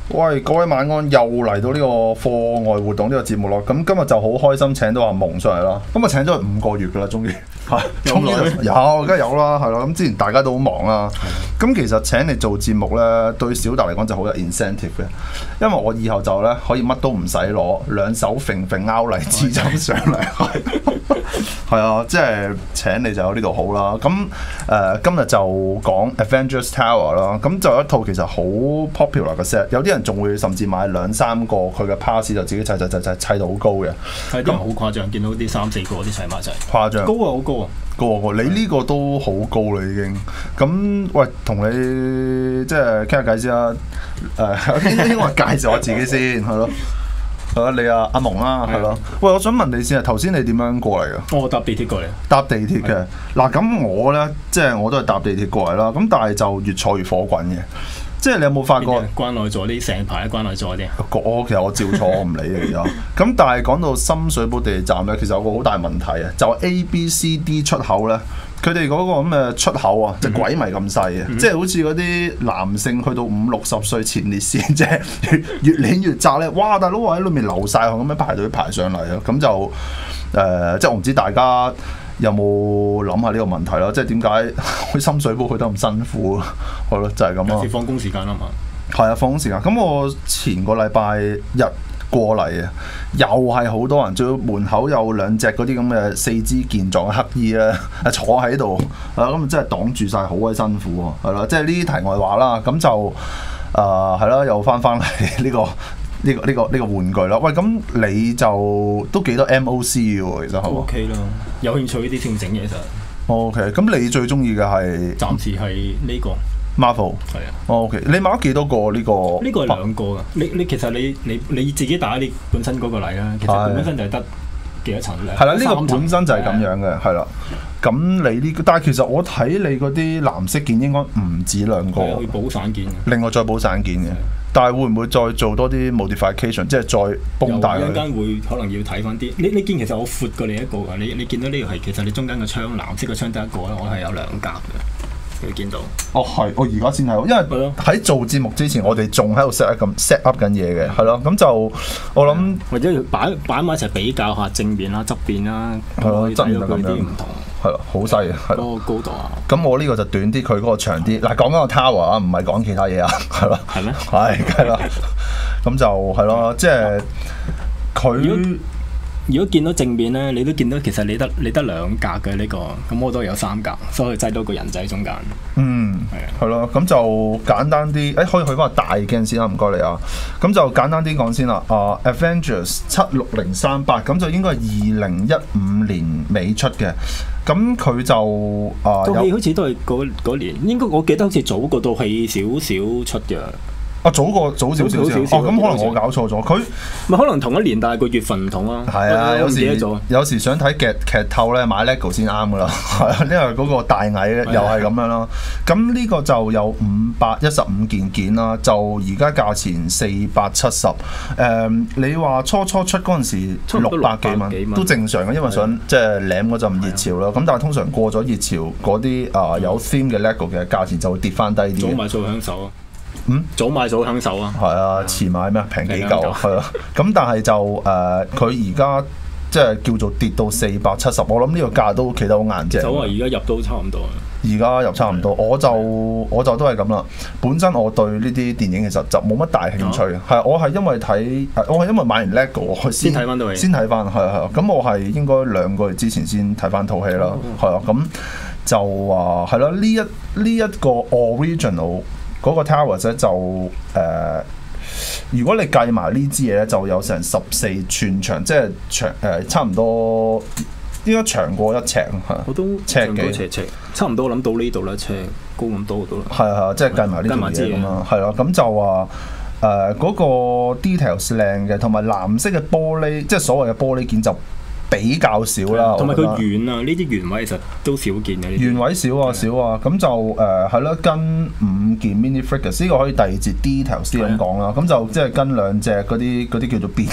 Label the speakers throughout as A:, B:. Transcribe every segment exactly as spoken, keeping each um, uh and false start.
A: 喂，各位晚安，又嚟到呢個課外活動呢個節目咯。咁今日就好開心請到阿蒙上嚟啦。咁啊請咗佢五個月噶啦，終於係，終於有，梗係有啦，係咯。咁之前大家都好忙啦。咁其實請你做節目咧，對小達嚟講就好有 incentive 嘅，因為我以後就咧可以乜都唔使攞，兩手揈揈拗荔枝就上嚟。係啊，即係請你就有呢度好啦。咁誒、呃、今日就講 Avengers Tower 啦。咁就有一套其實好 popular 嘅 set， 有啲人仲會甚至買兩三個佢嘅 pass 就自己砌砌砌砌砌到好高嘅。
B: 係啲人好誇張，見到啲三四個啲砌埋一齊。誇
A: 張。
B: 高啊，好高啊！
A: 高啊！你呢個都好高啦已經。咁喂，同你即係傾下偈先啦。誒，應該應該介紹我自己先係咯。你啊，阿蒙啦，係咯。喂，我想問你先啊，頭先你點樣過嚟㗎？
B: 我搭地鐵過嚟。
A: 搭地鐵嘅。嗱，咁我咧，即係我都係搭地鐵過嚟啦。咁但係就越坐越火滾嘅。即係你有冇發覺？
B: 關內座啲成排關內座啲。
A: 我其實我照坐，我唔理嘅而家。咁但係講到深水埗地鐵站咧，其實有個好大問題啊，就 A、B、C、D 出口咧。佢哋嗰個咁嘅出口啊，就鬼迷咁細嘅，即係好似嗰啲男性去到五六十歲前列腺，即係越越攣越窄咧。哇！大佬我喺裏面流晒汗咁樣排隊排上嚟啊，咁就誒、呃，即係我唔知大家有冇諗下呢個問題啦？即係點解去深水埗去得咁辛苦啊？好咯，就係咁咯。
B: 有時放工時間啊嘛。係
A: 啊，放工時間。咁我前個禮拜日過嚟啊，又係好多人，仲要門口有兩隻嗰啲咁嘅四肢健壯嘅乞衣咧，坐喺度，啊咁真係擋住晒，好鬼辛苦喎，係咯，即係呢啲題外話啦，咁就誒係啦，又翻翻嚟呢個呢個呢個呢個玩具啦。喂，咁你就都幾多 M O C 嘅喎，其實係
B: O K 啦，有興趣呢啲先整嘅其實。
A: O K，咁你最中意嘅係？
B: 暫時係呢個。
A: Marvel
B: 係啊、
A: oh，OK， 你買咗幾多個呢、呢個？
B: 呢個係兩個㗎。你你其實你你你自己打你本身嗰個例啦，其實本身就係得幾多層咧？
A: 係啦，呢、呢個本身就係咁樣嘅，係啦。咁你呢、呢個？但係其實我睇你嗰啲藍色件應該唔止兩個，
B: 會補散件。
A: 另外再補散件嘅，但係會唔會再做多啲 modification， 即係再崩大佢？
B: 有陣間會可能要睇翻啲。你你見其實我闊過你一個㗎。你你見到呢個係其實你中間個窗藍色個窗得一個啦，我係有兩格嘅。你見到？哦，係，我而家先睇，因為喺做節目之前，我哋仲喺度 set up 咁 set up 緊嘢嘅，係咯，咁就我諗或者擺擺埋一齊比較下正面啦、側邊啦，
A: 係咯，側面就咁樣
B: 唔同，
A: 係咯，好細啊，係
B: 嗰個高度啊。
A: 咁我呢個就短啲，佢嗰個長啲。嗱，講緊個 tower 啊，唔係講其他嘢啊，係咯。
B: 係咩？
A: 係，係啦。咁就係咯，即係佢。
B: 如果見到正面咧，你都見到其實你得你得兩格嘅呢、這個，咁我都有三格，所以擠到個人仔中間。嗯，係啊，係咯，咁就簡單啲，誒、欸、可以去翻個大鏡先啦，唔該你啊。咁就簡單啲講先啦。啊、uh, ，Avengers 七六零三八，咁就應該係二零一五年尾出嘅。咁佢就啊， 套戲好似都係嗰年，應該我記得好似早過套戲少少出嘅。
A: 啊，早過早少少少哦，咁可能我搞錯咗，佢
B: 咪可能同一年，但係個月份唔同啊。
A: 係啊，有時有時想睇劇劇透咧，買 LEGO 先啱噶啦，因為嗰個大蟻咧又係咁樣啦。咁呢個就有五百一十五件件啦，就而家價錢四百七十。誒，你話初初出嗰陣時六百幾蚊都正常嘅，因為想即係舐嗰陣熱潮啦。咁但係通常過咗熱潮，嗰啲啊有 theme 嘅 LEGO 嘅價錢就會跌翻低啲。
B: 早買早享受啊！
A: 嗯，
B: 早買早享受啊！
A: 係啊，遲買咩平幾嚿係啊，咁但係就誒，佢而家即係叫做跌到四百七十，我諗呢個價都企得好硬淨。
B: 就話而家入都差唔多。
A: 而家入差唔多，我就我就都係咁啦。本身我對呢啲電影其實就冇乜大興趣，係、啊、我係因為睇，我係因為買完 LEGO 我先睇翻套戲，先睇翻係係啊。咁我係應該兩個月之前先睇翻套戲啦，係啊。咁就話係咯，呢一呢一個 original。嗰個 Towers 咧就誒、呃，如果你計埋呢支嘢咧，就有成十四寸長，即係長誒、呃，差唔多應該長過一尺嚇。我都尺幾尺尺，
B: 差唔多諗到呢度啦，尺高咁多到啦。
A: 係係，即係計埋呢條嘢咁啦，係咯。咁就話誒嗰個 details 靚嘅，同埋藍色嘅玻璃，即係所謂嘅玻璃件就比較少啦，
B: 同埋佢圓啊，呢啲圓位其實都少見嘅。
A: 圓位少啊少啊，咁就誒係咯，跟五件 mini figures 呢個可以第二節 details 先咁講啦。咁就即係跟兩隻嗰啲嗰啲叫做變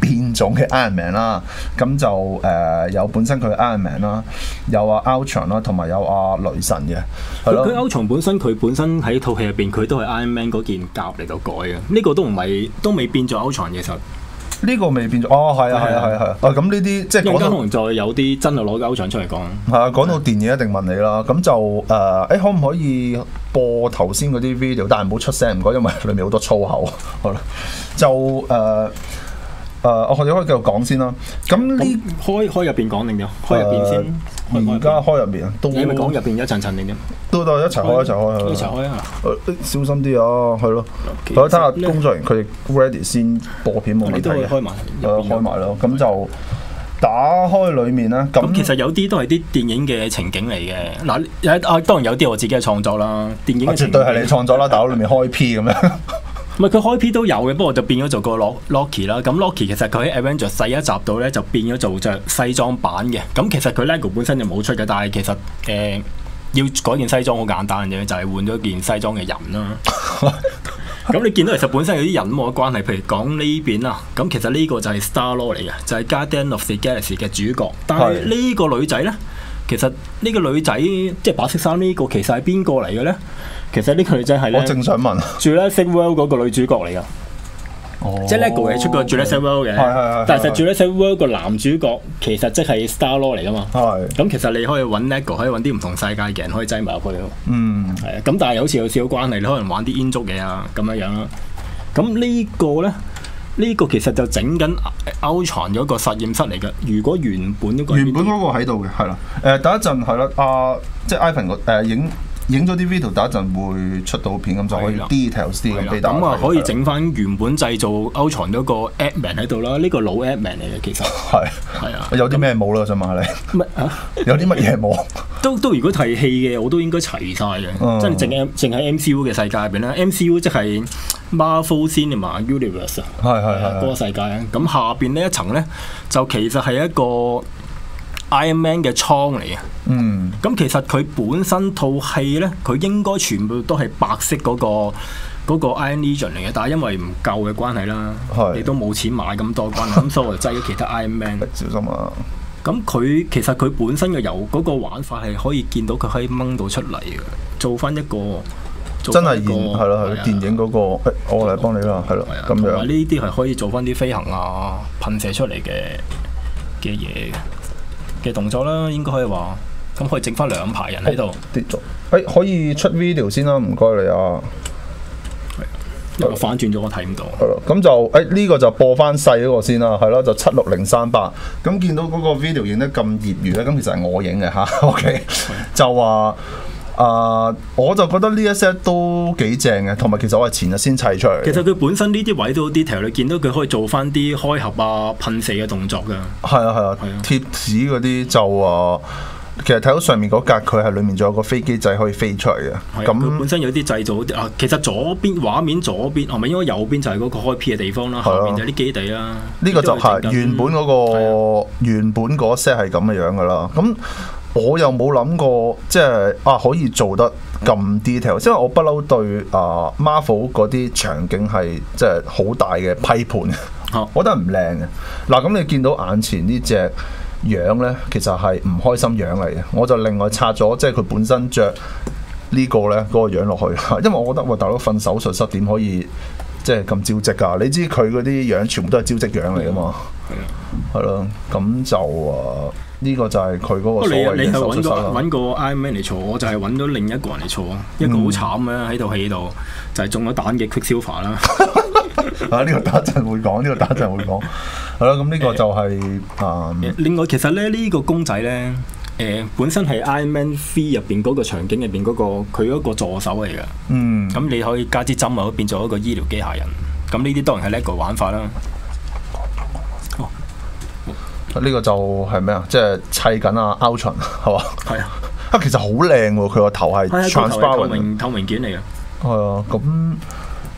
A: 變種嘅 Iron Man 啦。咁就誒、呃、有本身佢 Iron Man 啦，有阿 Ultron 啦，同埋有阿雷神嘅。係咯，
B: 佢 Ultron 本身佢本身喺套戲入邊佢都係 Iron Man 嗰件甲嚟到改嘅，呢、這個都唔係都未變咗 Ultron嘅時候。
A: 呢個未變咗，哦，係啊，係啊，係啊，啊咁呢啲即係講到
B: 可能再有啲真係攞歐獎出嚟講。
A: 係啊，講到電影一定問你啦。咁就誒，誒、呃、可唔可以播頭先嗰啲 video？但係唔好出聲，唔該，因為裏面好多粗口。好啦，就誒。呃誒，我哋、uh, 可以繼續講先啦。咁呢
B: 開開入邊講定點？開入邊先。
A: 而家、uh, 開入邊啊，都
B: 你咪講入邊一層層定點？
A: 都都一齊開，一齊開，
B: 一齊開啊！
A: 小心啲啊，係咯。我睇下工作人員佢哋 ready 先播片冇問題嘅。
B: 你都可以開埋。
A: 誒，開埋咯。咁就打開裡面咧。咁
B: 其實有啲都係啲電影嘅情景嚟嘅。嗱，有啊，當然有啲我自己嘅創作啦。電影嘅情景。
A: 絕對係你創作啦，打開裡面開 P 咁樣。
B: 唔係佢開 P 都有嘅，不過就變咗做個 Loki 啦。咁 Loki 其實佢喺 Avengers 第一集度咧就變咗做着西裝版嘅。咁其實佢 LEGO 本身就冇出嘅，但係其實誒、呃、要改件西裝好簡單嘅，就係、是、換咗件西裝嘅人啦。咁你見到其實本身有啲人冇乜關係，譬如講呢邊啦。咁其實呢個就係 Star-Lord 嚟嘅，就係、是、Guardian of the Galaxy 嘅主角。但係呢個女仔咧，其實呢個女仔即係白色衫呢個，其實係邊個嚟嘅咧？其實呢個女仔係咧，
A: 我正想問
B: Jurassic World 嗰個女主角嚟噶，哦、即係 LEGO 係出過 Jurassic World 嘅，但係實 Jurassic World 個男主角其實即係 Star-Lord 嚟噶嘛。係咁，其實你可以揾 LEGO，可以揾啲唔同世界嘅人可以擠埋入去咯。嗯，係啊。咁但係好似有少少關係，你可能玩啲煙燭嘢啊咁樣樣啦。咁呢個咧，呢、呢個其實就整緊 Ultron 嗰個實驗室嚟嘅。如果原本嗰個
A: 原本嗰個喺度嘅，係啦。誒、呃，第一陣係啦，啊，即係 Ivan 個誒影。影咗啲 video，第一陣會出到片，咁就可以 details 啲咁俾大家。咁啊，
B: 可以整翻原本製造 Ultron 嗰個 Ant-Man 喺度啦。呢個老 Ant-Man 嚟嘅，其實係係啊。有
A: 啲咩冇啦？我想問下你。
B: 乜啊？
A: 有啲乜嘢冇？
B: 都都如果睇戲嘅，我都應該齊晒嘅。即係淨係淨喺 M C U 嘅世界入邊咧 ，M C U 即係 Marvel Cinema Universe 啊。係係係。嗰個世界啊，咁下邊呢一層咧，就其實係一個 Iron Man 嘅倉嚟嘅。嗯，咁其實佢本身套戲咧，佢應該全部都係白色嗰、嗰個嗰個 Iron Legion 嚟嘅，但係因為唔夠嘅關係啦，是你都冇錢買咁多關係，咁所以我就擠咗其他 Iron Man。
A: 小心啊！
B: 咁佢其實佢本身嘅由嗰個玩法係可以見到佢可以掹到出嚟嘅，做翻一個
A: 真係現係咯係電影嗰、嗰個，啊、我嚟幫你啦，係咯咁樣。
B: 呢啲係可以做翻啲飛行啊、噴射出嚟嘅嘅嘢嘅動作啦，應該可以話。咁可以整翻兩排人喺度
A: 跌咗，誒可以出 video 先啦，唔該你啊。
B: 係，因為反轉咗我睇唔到。
A: 係咯，咁就誒呢、欸呢個就播翻細嗰個先啦，係咯，就七六零三八。咁見到嗰個 video 影得咁業餘咧，咁其實係我影嘅嚇。OK，的就話啊、呃，我就覺得呢一 set 都幾正嘅，同埋其實我係前日先砌出嚟。
B: 其實佢本身呢啲位都 detail，你見到佢可以做翻啲開合啊、噴射嘅動作㗎。係啊係啊，貼紙
A: 嗰啲就啊。其實睇到上面嗰格，佢係裡面仲有個飛機仔可以飛出嚟嘅。咁
B: 佢本身有啲製造啊，其實左邊畫面左邊，係咪應該右邊就係嗰個開 P 嘅地方啦？下面就係啲基地啦。
A: 呢個就係原本嗰個原本嗰 set 係咁嘅樣噶啦。咁我又冇諗過，即係啊可以做得咁 detail，因為我不嬲對啊 Marvel 嗰啲場景係即係好大嘅批判嘅。啊、我覺得唔靚嘅。嗱，咁你見到眼前呢隻樣咧，其實係唔開心樣嚟嘅，我就另外拆咗，即係佢本身着呢個咧嗰個樣落去，因為我覺得喂大佬瞓手術室點可以即係咁招積㗎？你知佢嗰啲樣全部都係招積樣嚟㗎嘛？係啊，係咯，咁就啊呢個就係佢嗰個所謂嘅手術室啦。你係
B: 揾個 Iron Man 嚟坐，我就係揾咗另一個人嚟坐，一個好慘嘅喺套戲度就係中咗彈嘅 Quicksilver 啦。
A: 啊！呢、這個打陣會講，呢、這個打陣會講，係咯。咁呢個就係、是、啊。嗯、
B: 另外，其實咧呢、這個公仔咧，誒、呃、本身係 Iron Man three入邊嗰個場景入邊嗰個佢嗰個助手嚟㗎。嗯。咁你可以加支針啊，變做一個醫療機械人。咁呢啲當然係 LEGO 玩法啦。
A: 哦。呢個就係咩啊？即係砌緊啊 Ultron 係嘛？係啊。啊，其實好靚喎！佢個頭係 transparent
B: 透明透明件嚟嘅。
A: 係啊，咁。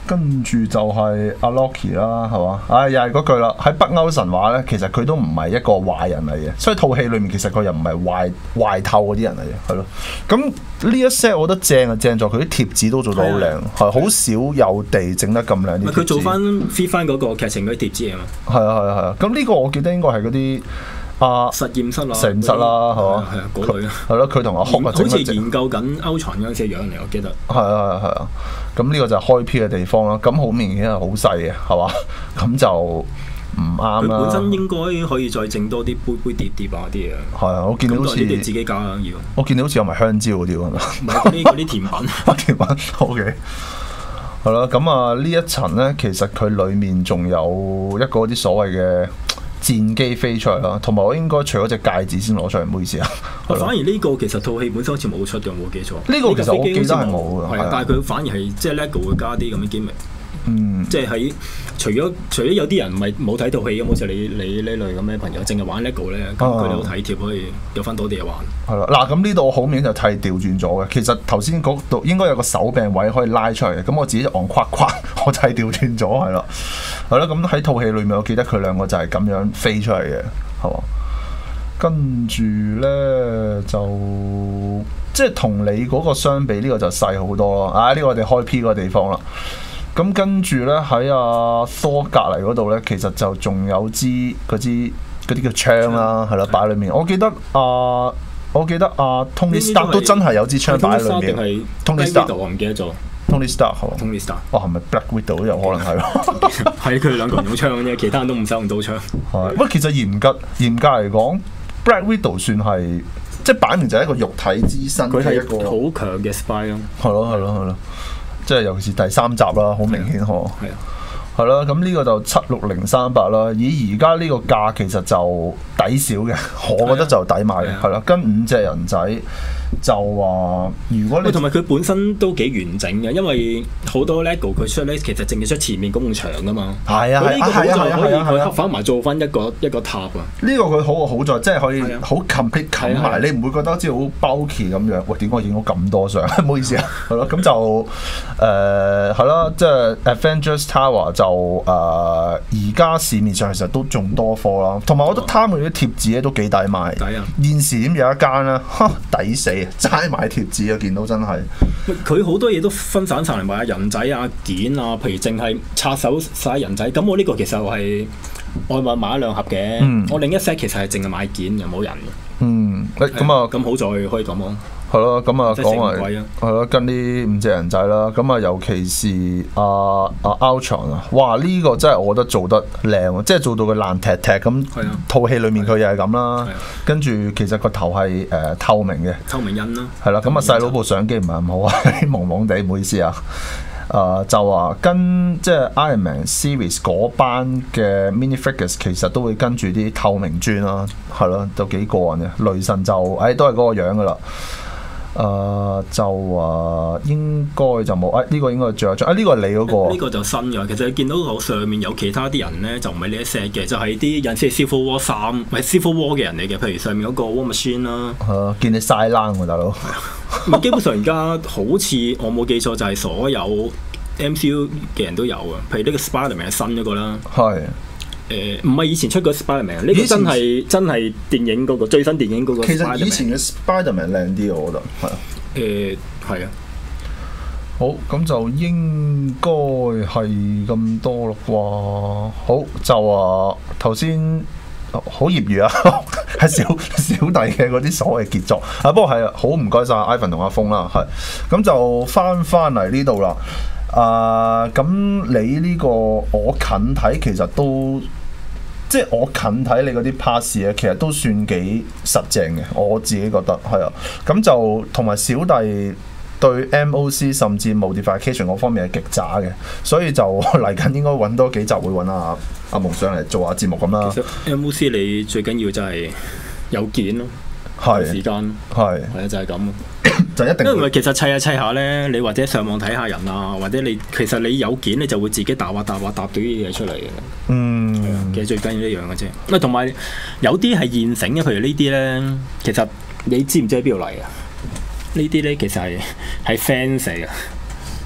A: 跟住就係阿 Loki 啦，係嘛？唉、哎，又係嗰句啦。喺北歐神話咧，其實佢都唔係一個壞人嚟嘅，所以套戲裏面其實佢又唔係壞壞透嗰啲人嚟嘅，係咯。咁呢一 set 我覺得正啊，正在佢啲貼紙都做得好靚，係好少有地整得咁靚啲貼紙。
B: 佢做翻 fit 翻嗰個劇情嗰啲貼紙啊嘛。係
A: 啊係啊係啊。咁呢個我記得應該係嗰啲。啊！
B: 實驗室啦，
A: 實驗室啦，係嘛？
B: 係啊，嗰類啊，
A: 係咯，佢同阿哭啊，
B: 好似研究緊歐床嗰陣時嘅樣嚟，我記得。
A: 係啊係啊，咁呢個就係開 P 嘅地方啦。咁好明顯係好細嘅，係嘛？咁就唔啱啦。
B: 佢本身應該可以再整多啲杯杯碟碟啊啲嘢。
A: 係啊，我見到好似
B: 你哋自己搞要。
A: 我見到好似有埋香蕉嗰啲喎，
B: 唔係嗰啲嗰啲甜品。
A: 甜品 OK。係啦，咁啊呢一層咧，其實佢裡面仲有一個啲所謂嘅戰機飛出嚟啦，同埋我應該除咗隻戒指先攞出嚟，唔好意思啊。
B: 反而呢個其實套戲本身好似冇出嘅，冇記錯。
A: 呢個其實我記得係冇嘅，
B: 係啊，但係佢反而係即係 LEGO 會加啲咁嘅 gimmick。
A: 嗯，
B: 即係喺除咗除咗有啲人唔係冇睇套戲咁，好似你你呢類咁嘅朋友，淨係玩 LEGO 咧，咁佢哋好體貼，可以有翻多啲嘢玩。係
A: 啦，嗱咁呢度我好明顯就睇調轉咗嘅。其實頭先嗰度應該有個手柄位可以拉出嚟嘅，咁我自己按框框，我睇調轉咗係啦。係啦，咁喺套戲裏面，我記得佢兩個就係咁樣飛出嚟嘅，係嘛？跟住咧就即係同你嗰個相比，呢、呢個就細好多咯。啊，呢、呢個我哋開 P 嗰個地方啦。咁跟住咧喺阿 Thor 隔離嗰度咧，其實就仲有支嗰支嗰啲叫槍啦，係啦，擺喺裏面。我記得啊，我記得啊 Tony Stark 都真係有支槍擺喺裏面。
B: Tony Stark 我唔記得咗。
A: Tony Stark 係嘛
B: ？Tony Stark
A: 哇，係咪 Black Widow 都有可能係咯？
B: 係佢哋兩個人用槍嘅啫，其他人都唔使用刀槍。
A: 係，不過其實嚴格嚴格嚟講 ，Black Widow 算係即係擺明就係一個肉體之身嘅一個
B: 好強嘅 spy 咯。
A: 係咯係咯係咯。即係尤其是第三集啦，好明顯嗬。
B: 係啊，
A: 係啦，咁呢個就七六零三八啦。以而家呢個價其實就抵少嘅，我覺得就抵買嘅。係啦，跟五隻人仔就話，如果你
B: 同埋佢本身都幾完整嘅，因為好多 LEGO 佢出咧，其實淨係出前面嗰埲牆噶嘛。
A: 係啊，係啊，係啊，
B: 可以佢反埋做翻一個一個塔啊。
A: 呢個佢好嘅好在，即係可以好 complete 冚埋，你唔會覺得好似好 bulky 咁樣。喂，點解影到咁多相？唔好意思啊，係咯，咁就誒係啦，即係 Avengers Tower 就誒而家市面上其實都仲多貨啦，同埋我覺得他們啲貼紙咧都幾抵買。
B: 抵啊！
A: 現時點有一間咧，抵死！齋買貼紙啊！見到真係，
B: 佢好多嘢都分散晒嚟買啊，人仔啊、件啊，譬如淨係拆手晒人仔。咁我呢個其實係我買買一兩盒嘅，嗯、我另一 set 其實係淨係買件，又冇人嘅。嗯，咁啊，咁好在可以咁咯。
A: 係咯，咁啊講埋係咯，跟啲五隻人仔啦。咁啊，尤其是阿阿 Ultron 啊，哇！呢、呢個真係我覺得做得靚啊，即係做到佢爛踢踢咁。係啊，套戲裡面佢又係咁啦。跟住其實個頭係誒、呃、透明嘅，
B: 透明印啦。
A: 係啦，咁啊細佬部相機唔係咁好啊，朦朦地，唔好意思啊。誒、呃、就話跟即係 Iron Man Series 嗰班嘅 mini figures 其實都會跟住啲透明磚啦，係咯，都幾過癮嘅。雷神就誒、哎、都係嗰個樣噶啦。誒、uh, 就話應該就冇，誒、哎、呢、這個應該最後出，啊呢、這個係你嗰、那個，
B: 呢個就新嘅。其實你見到我上面有其他啲人咧，就唔係呢一 set 嘅，就係啲人似 Civil War 三，唔係 Civil War 嘅人嚟嘅。譬如上面嗰個 War Machine 啦，
A: 係啊，見你晒冷喎大佬。
B: 咪基本上而家好似我冇記錯，就係所有 M C U 嘅人都有啊。譬如呢個 Spider-Man 係新嗰個啦，係。誒唔係以前出過 Spider-Man，呢個真係真係電影嗰個最新電影嗰個。
A: 其實以前嘅 Spider-Man 靚啲，我覺得係啊。
B: 誒係啊。
A: 好，咁就應該係咁多咯啩。好，就話頭先好業餘啊，係小小弟嘅嗰啲所謂傑作啊。不過係啊，好唔該晒 Ivan 同阿峰啦，係。咁就翻翻嚟呢度啦。啊，咁、uh, 你呢個我近睇其實都，即係我近睇你嗰啲 pass 咧，其實都算幾實正嘅，我自己覺得係啊。咁就同埋小弟對 M O C 甚至 modification 嗰方面係極渣嘅，所以就嚟緊應該揾多幾集會揾阿阿蒙上嚟做下節目咁啦。
B: 其實 M O C 你最緊要就係有件咯，
A: 係
B: 時間，
A: 係
B: 係啊，就係咁。
A: 就一定，
B: 因為其實砌下砌下咧，你或者上網睇下人啊，或者你其實你有件你就會自己搭下搭下搭到啲嘢出嚟嘅。嗯，係啊，其實最緊要呢樣嘅啫。咁同埋有啲係現成嘅，譬如呢啲咧，其實你知唔知喺邊度嚟啊？呢啲咧其實係係 fans 嚟嘅。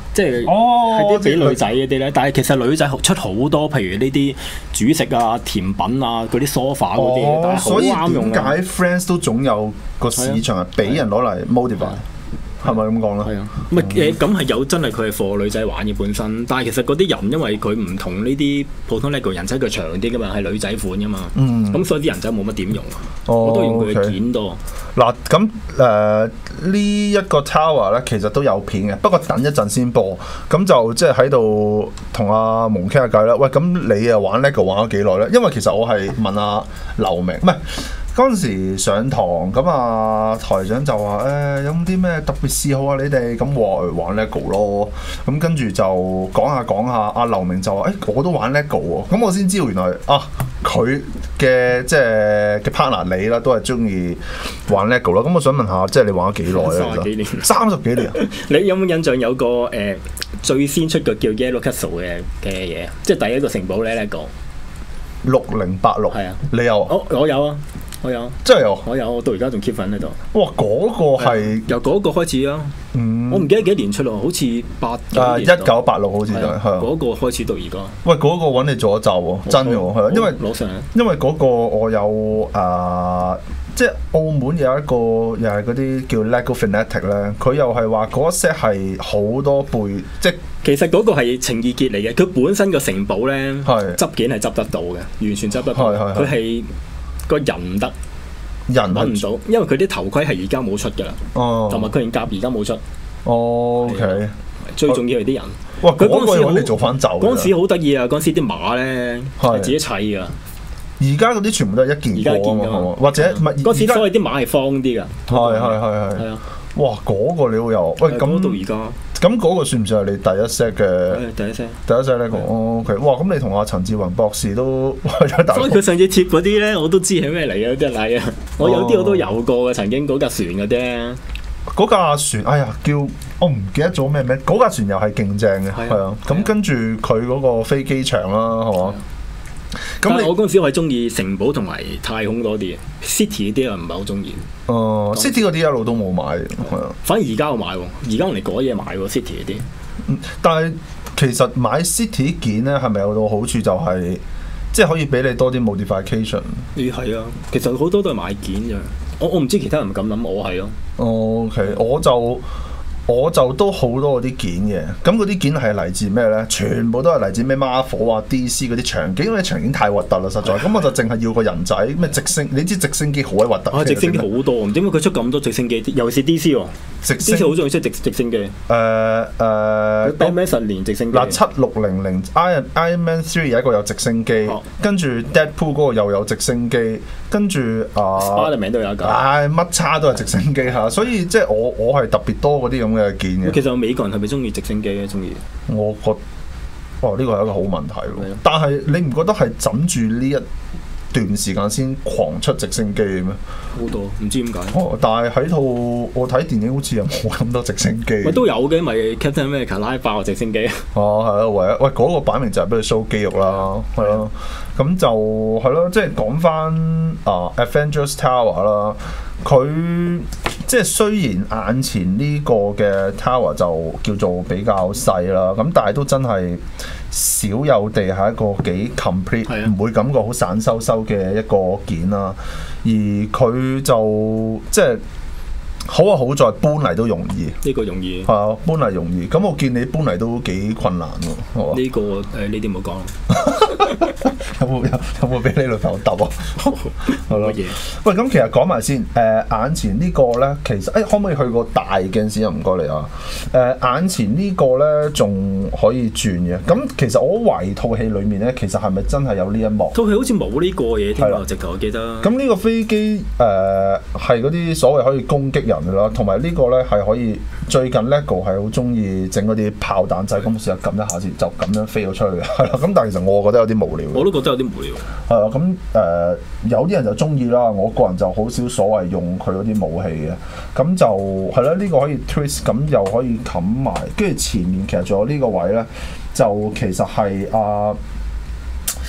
B: 即係係啲俾女仔嗰啲咧。但係其實女仔出好多，譬如呢啲主食啊、甜品啊、嗰啲 sofa 嗰啲，
A: 哦、
B: 但係好啱用。
A: 點解 Friends 都總有個市場係俾人攞嚟 modify？係咪咁講咧？
B: 係啊，唔係誒，咁係有真係佢係貨女仔玩嘅本身，但係其實嗰啲人因為佢唔同呢啲普通 LEGO 人仔，佢長啲噶嘛，係女仔款噶嘛，咁、嗯、所以啲人仔冇乜點用，哦、我都用佢嘅件多。
A: 嗱咁誒呢一個 Tower 咧，其實都有片嘅，不過等一陣先播，咁就即係喺度同阿蒙傾下偈啦。喂，咁你啊玩 LEGO 玩咗幾耐咧？因為其實我係問阿劉明，唔係。嗰陣時上堂咁啊，台長就話誒、欸、有冇啲咩特別嗜好啊？你哋咁我玩 LEGO 咯，咁跟住就講下講下，阿劉明就話誒、欸、我都玩 LEGO 喎，咁我先知道原來啊佢嘅即係嘅 partner 你啦，都係中意玩 LEGO 啦。咁我想問下，即係你玩咗幾耐啊？
B: 三十幾年，
A: 三十幾年。
B: 你有冇印象有個誒、呃、最先出個叫 Yellow Castle 嘅嘅嘢，即係第一個城堡咧 LEGO
A: 六零八六係啊，你有啊？
B: 我我有啊。我有，
A: 真係有，
B: 我有，我到而家仲 keep 緊喺度。
A: 哇！嗰、那個係
B: 由嗰個開始啊，嗯、我唔記得幾年出咯，好似八
A: 啊一九八六好似就係
B: 嗰個開始到而家。
A: 喂，嗰、那個揾你做一集喎，真嘅喎，係啊，因為
B: 攞上，
A: 因為嗰個我有啊、呃，即係澳門有一個又係嗰啲叫 LEGO Fanatic 咧，佢又係話嗰 set 係好多倍，即係
B: 其實嗰個係情意結嚟嘅，佢本身個城堡咧，執件係執得到嘅，完全執得到，佢係。個人唔得，人揾唔到，因為佢啲頭盔係而家冇出㗎啦，同埋佢件甲而家冇出。
A: 哦 OK，
B: 最重要係啲人。
A: 哇！佢嗰陣時揾你做翻袖。
B: 嗰陣時好得意啊！嗰陣時啲馬咧係自己砌㗎。
A: 而家嗰啲全部都係一件過啊嘛，或者唔係
B: 嗰時所謂啲馬係方啲㗎。
A: 係係係係。係啊！哇！嗰個你好有，喂咁
B: 到而家。
A: 咁嗰個算唔算係你第一 set 嘅？
B: 第一 set，
A: 第一 set 呢個哦 OK，哇！咁你同阿陳志雲博士都為咗大，
B: 所以佢上次貼嗰啲咧，我都知係咩嚟嘅，啲禮啊！我有啲我都有過嘅，曾經嗰架船嗰啲。嗰
A: 架船，哎呀，叫我唔記得咗咩名。嗰架船又係勁正嘅，係啊。咁跟住佢嗰個飛機場啦，係嘛？
B: 咁我嗰陣時我係中意城堡同埋太空多啲嘅 ，City 嗰啲啊唔係好中意。
A: 哦、呃、，City 嗰啲一路都冇買，係啊。
B: 反而而家我買喎，而家我嚟改嘢買喎 City 嗰啲。
A: 但係其實買 City 件咧，係咪有個好處就係、是，即係可以俾你多啲 modification？
B: 誒係啊，其實好多都係買件咋。我我唔知其他人唔敢諗，我係咯。
A: 哦 OK，我就。我就都好多嗰啲件嘅，咁嗰啲件係嚟自咩咧？全部都係嚟自咩 Marvel 啊、D C 嗰啲場景，因為場景太核突啦，實在。咁我就淨係要個人仔咩直升，你知直升機好鬼核突。
B: 啊，直升機好多，唔知點解佢出咁多直升機，尤其是 D C 喎。D C 好中意出直直升機。誒誒，Batman 十年直升機。嗱，七六零零 Iron Iron Man Three 有一個有直升機，跟住 Deadpool 嗰個又有直升機，跟住啊 Spiderman 都有一架。
A: 唉，乜叉都係直升機嚇，所以即係我我係特別多嗰啲咁嘅。
B: 其實美國人係咪中意直升機咧？中意？
A: 我覺，哦呢個係一個好問題喎。的但係你唔覺得係枕住呢一段時間先狂出直升機咩？
B: 好多，唔知點解。
A: 哦，但係喺套我睇電影好似又冇咁多直升機。
B: 喂，都有嘅，咪 Captain America 拉爆直升機。
A: 哦，係啊，唯一喂嗰、那個擺明就係俾佢 show 肌肉啦，係咯。咁就係咯，即係講翻啊 Avengers Tower 啦，佢。即係雖然眼前呢個嘅 tower 就叫做比較細啦，咁但係都真係少有地係一個幾 complete，唔會感覺好散修修嘅一個件啦。而佢就即係好啊，好在搬嚟都容易，
B: 呢個容易
A: 係啊，搬嚟容易。咁我見你搬嚟都幾困難喎。
B: 呢、這個誒呢啲唔好講。
A: 有冇有有冇俾你女朋友揼啊？係咯。
B: 乜嘢？
A: 喂，咁其實講埋先。誒、呃，眼前個呢個咧，其實誒、欸，可唔可以去個大鏡先啊？唔該你啊。誒、呃，眼前個呢個咧，仲可以轉嘅。咁其實我懷疑套戲裡面咧，其實係咪真係有呢一幕？
B: 套戲好似冇呢個嘢添啊！直頭我記得。
A: 咁呢個飛機誒係嗰啲所謂可以攻擊人嘅啦，同埋呢個咧係可以最近 LEGO 係好中意整嗰啲炮彈仔，咁試下撳一下先，就咁樣飛咗出去嘅。係啦，咁但係其實我覺得有啲無聊。
B: 我都覺得有啲無聊。
A: 係啊，咁誒、呃、有啲人就中意啦，我個人就好少所謂用佢嗰啲武器嘅。咁就係啦，呢、這個可以 twist，咁又可以冚埋，跟住前面其實仲有呢個位咧，就其實係啊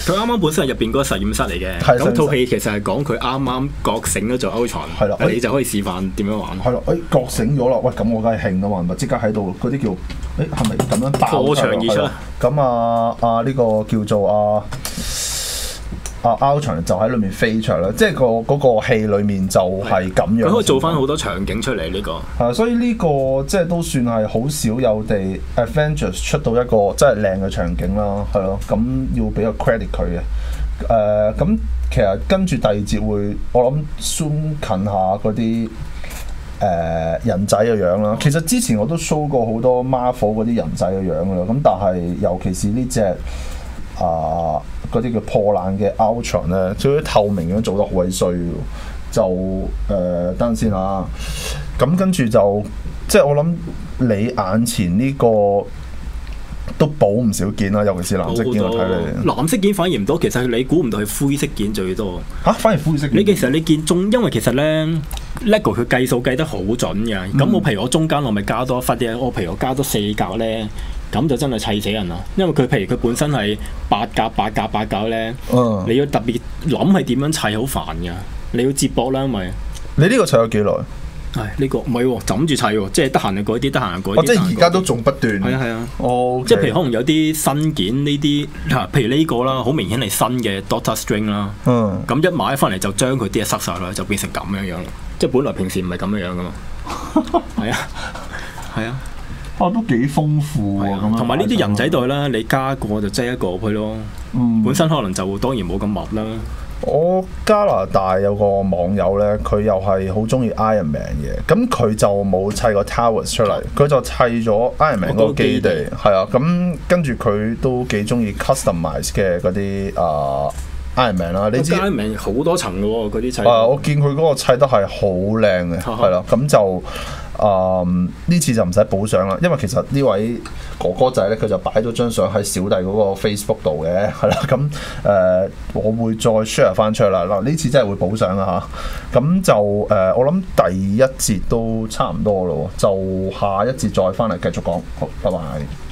B: 佢啱啱本身係入邊嗰個實驗室嚟嘅，
A: 係
B: 咁套戲其實係講佢啱啱覺醒咗做 Ultron，
A: 係啦，
B: 你就可以示範點樣玩。
A: 係咯，誒覺醒咗啦，喂咁我梗係興啊嘛，咪即刻喺度嗰啲叫誒係咪咁樣爆
B: 破牆而出？
A: 咁啊啊呢個叫做啊。啊 Ultron 就喺裏面飛出嚟啦，即係個嗰個戲裏面就係咁樣。
B: 佢可以做翻好多場景出嚟呢、呢個。
A: 係，所以呢個即係都算係好少有地 Avengers 出到一個真係靚嘅場景啦，係咯，咁要俾個 credit 佢嘅。誒、呃，咁其實跟住第二節會，我諗 zoom 近下嗰啲誒人仔嘅樣啦。其實之前我都 show 過好多 Marvel 嗰啲人仔嘅樣㗎啦，咁但係尤其是呢隻啊。嗰啲叫破爛嘅 Ultron 咧，最啲透明咁做得好鬼衰，就誒、呃、等陣先嚇。咁跟住就即係我諗你眼前呢個都補唔少件啦，尤其是藍色件我睇你。
B: 藍色件反而唔多，其實你估唔到係灰色件最多。
A: 嚇、啊，反而灰色件。
B: 你其實你見中，因為其實咧 LEGO 佢計數計得好準嘅。咁、嗯、我譬如我中間我咪加多一忽嘅，我譬如我加多四格咧。咁就真係砌死人啦！因為佢譬如佢本身係八格八格八格咧，嗯、你要特別諗係點樣砌好煩㗎，你要接駁啦，因為
A: 你呢個砌咗幾耐？
B: 係呢、呢個唔係喎，就諗住砌喎，即係得閒就改啲，得閒就改啲。
A: 哦，即係而家都仲不斷。
B: 係啊係啊。哦，okay. 即係譬如可能有啲新件呢啲，譬如呢個啦，好明顯係新嘅 Doctor Strange 啦。嗯。咁一買翻嚟就將佢啲嘢塞晒落去，就變成咁樣樣啦。即係本來平時唔係咁樣樣噶嘛。係啊，係啊。
A: 哦，都幾豐富喎！咁
B: 同埋呢啲人仔袋啦，你加個就擠一個入去咯。嗯，本身可能就當然冇咁密啦。
A: 我加拿大有個網友咧，佢又係好中意 Iron Man 嘅，咁佢就冇砌個 Towers 出嚟，佢就砌咗 Iron Man 嗰個基地，係啊，咁跟住佢都幾中意 customize 嘅嗰啲啊 Iron Man 啦。你知
B: Iron Man 好多層嘅喎，嗰啲砌。
A: 啊，我見佢嗰個砌得係好靚嘅，係啦，咁就。啊！呢、um, 次就唔使補相啦，因為其實呢位哥哥仔咧，佢就擺咗張相喺小弟嗰個 Facebook 度嘅，係啦，咁誒、呃，我會再 share 翻出嚟啦。嗱，呢次真係會補相啦嚇，咁就誒、呃，我諗第一節都差唔多咯，就下一節再翻嚟繼續講，好，拜拜。